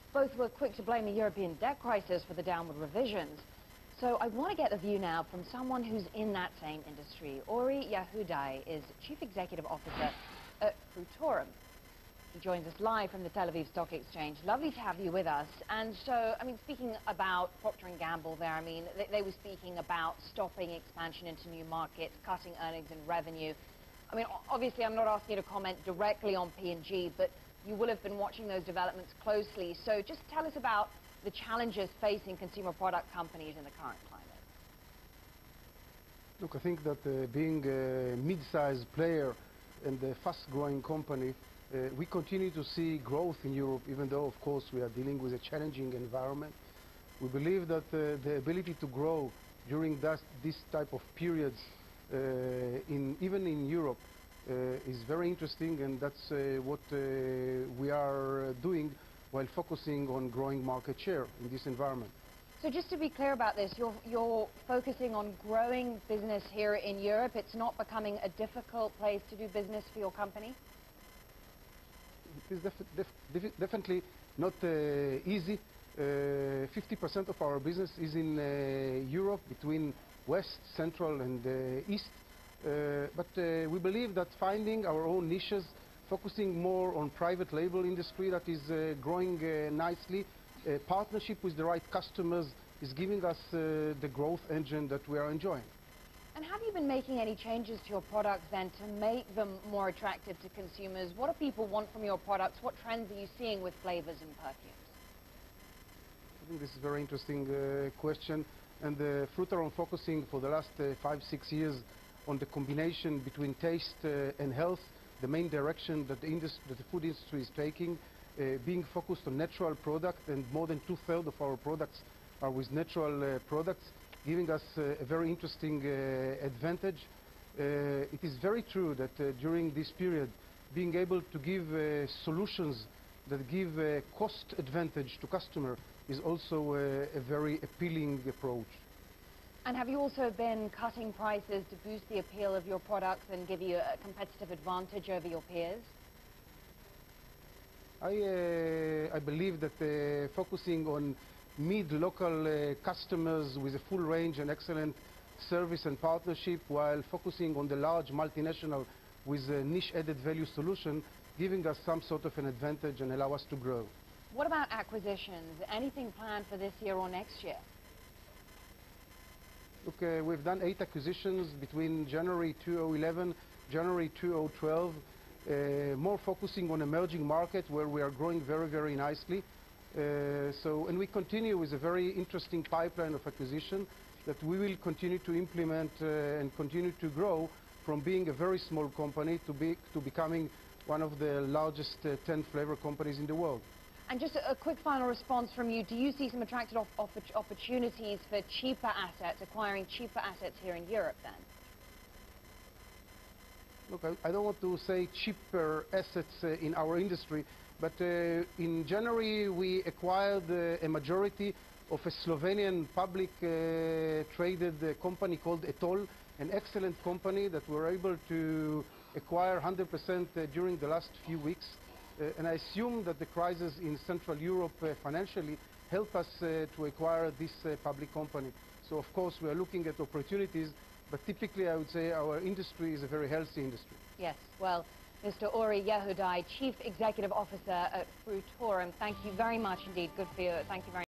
Both were quick to blame the European debt crisis for the downward revisions. So I want to get a view now from someone who's in that same industry. Ori Yehudai is Chief Executive Officer at Frutarom. He joins us live from the Tel Aviv Stock Exchange. Lovely to have you with us. And so, speaking about Procter & Gamble there, they were speaking about stopping expansion into new markets, cutting earnings and revenue. Obviously, I'm not asking you to comment directly on P&G, but you will have been watching those developments closely. So just tell us about the challenges facing consumer product companies in the current climate. Look, I think that being a mid-sized player and a fast-growing company, we continue to see growth in Europe, even though, of course, we are dealing with a challenging environment. We believe that the ability to grow during this type of periods, even in Europe, is very interesting, and that's what we are doing while focusing on growing market share in this environment. So just to be clear about this, you're focusing on growing business here in Europe. It's not becoming a difficult place to do business for your company? It is definitely not easy. 50% of our business is in Europe, between West, Central and East. But we believe that finding our own niches, focusing more on private label industry that is growing nicely, partnership with the right customers is giving us the growth engine that we are enjoying. And have you been making any changes to your products then to make them more attractive to consumers? What do people want from your products? What trends are you seeing with flavors and perfumes? I think this is a very interesting question, and Frutarom focusing for the last 5-6 years on the combination between taste and health, the main direction that the food industry is taking, being focused on natural products, and more than 2/3 of our products are with natural products, giving us a very interesting advantage. It is very true that during this period, being able to give solutions that give a cost advantage to customer is also a very appealing approach. And have you also been cutting prices to boost the appeal of your products and give you a competitive advantage over your peers? I believe that focusing on mid-local customers with a full range and excellent service and partnership, while focusing on the large multinational with a niche added value solution, giving us some sort of an advantage and allow us to grow. What about acquisitions? Anything planned for this year or next year? Look, we've done 8 acquisitions between January 2011, January 2012, more focusing on emerging markets where we are growing very, very nicely. And we continue with a very interesting pipeline of acquisition that we will continue to implement and continue to grow from being a very small company to becoming one of the largest 10 flavor companies in the world. And just a quick final response from you. Do you see some attractive opportunities for cheaper assets, acquiring cheaper assets here in Europe then? Look, I don't want to say cheaper assets in our industry, but in January we acquired a majority of a Slovenian public traded company called Etol, an excellent company that we're able to acquire 100% during the last few weeks. And I assume that the crisis in Central Europe financially helped us to acquire this public company. So of course we are looking at opportunities, but typically I would say our industry is a very healthy industry. Yes, well, Mr. Ori Yehudai, Chief Executive Officer at Frutarom, thank you very much indeed. Good for you. Thank you very much.